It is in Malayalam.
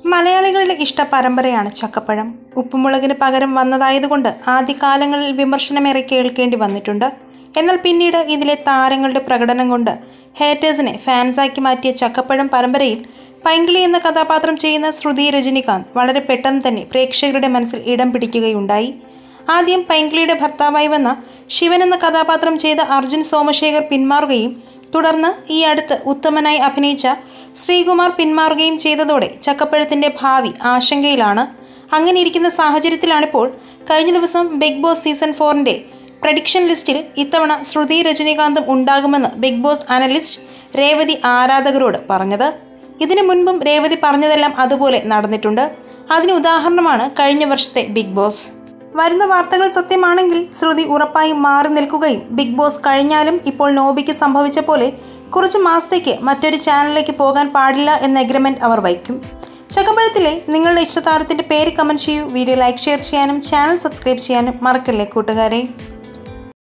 മലയാളികളുടെ ഇഷ്ട പരമ്പരയാണ് ചക്കപ്പഴം. ഉപ്പുമുളകിന് പകരം വന്നതായതുകൊണ്ട് ആദ്യകാലങ്ങളിൽ വിമർശനമേറെ കേൾക്കേണ്ടി വന്നിട്ടുണ്ട്. എന്നാൽ പിന്നീട് ഇതിലെ താരങ്ങളുടെ പ്രകടനം കൊണ്ട് ഹേറ്റേഴ്സിനെ ഫാൻസാക്കി മാറ്റിയ ചക്കപ്പഴം പരമ്പരയിൽ പൈങ്കിളി എന്ന കഥാപാത്രം ചെയ്യുന്ന ശ്രുതി രജനികാന്ത് വളരെ പെട്ടെന്ന് തന്നെ പ്രേക്ഷകരുടെ മനസ്സിൽ ഇടം പിടിക്കുകയുണ്ടായി. ആദ്യം പൈങ്കിളിയുടെ ഭർത്താവായി വന്ന ശിവൻ എന്ന കഥാപാത്രം ചെയ്ത അർജുൻ സോമശേഖർ പിന്മാറുകയും തുടർന്ന് ഈ അടുത്ത് ഉത്തമനായി അഭിനയിച്ച ശ്രീകുമാർ പിന്മാറുകയും ചെയ്തതോടെ ചക്കപ്പഴത്തിൻ്റെ ഭാവി ആശങ്കയിലാണ്. അങ്ങനെ ഇരിക്കുന്ന സാഹചര്യത്തിലാണിപ്പോൾ കഴിഞ്ഞ ദിവസം ബിഗ് ബോസ് സീസൺ 4 പ്രഡിക്ഷൻ ലിസ്റ്റിൽ ഇത്തവണ ശ്രുതി രജനികാന്തും ഉണ്ടാകുമെന്ന് ബിഗ് ബോസ് അനലിസ്റ്റ് രേവതി ആരാധകരോട് പറഞ്ഞത്. ഇതിനു മുൻപും രേവതി പറഞ്ഞതെല്ലാം അതുപോലെ നടന്നിട്ടുണ്ട്. അതിന് ഉദാഹരണമാണ് കഴിഞ്ഞ വർഷത്തെ ബിഗ് ബോസ്. വരുന്ന വാർത്തകൾ സത്യമാണെങ്കിൽ ശ്രുതി ഉറപ്പായും മാറി നിൽക്കുകയും ബിഗ് ബോസ് കഴിഞ്ഞാലും ഇപ്പോൾ നോബിക്ക് സംഭവിച്ച പോലെ കുറച്ച് മാസത്തേക്ക് മറ്റൊരു ചാനലിലേക്ക് പോകാൻ പാടില്ല എന്ന എഗ്രിമെൻറ്റ് അവർ വയ്ക്കും. ചക്കപ്പഴത്തിലെ നിങ്ങളുടെ ഇഷ്ടതാരത്തിൻ്റെ പേര് കമൻറ്റ് ചെയ്യൂ. വീഡിയോ ലൈക്ക് ഷെയർ ചെയ്യാനും ചാനൽ സബ്സ്ക്രൈബ് ചെയ്യാനും മറക്കല്ലേ കൂട്ടുകാരെ.